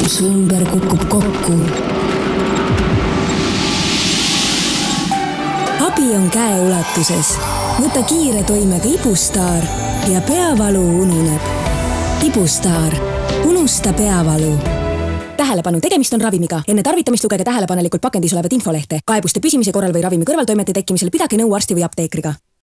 kus ümber kukub kokku. Abi on käeulatuses. Võta kiire toimega Ibustaar ja peavalu ununeb. Ibustaar. Unusta peavalu. Tähelepanu, tegemist on ravimiga. Enne tarvitamist lugege tähelepanelikult pakendis olevat infolehte. Kaebuste püsimise korral või ravimi kõrvaltoimete tekkimisel pidage nõu arsti või apteekriga.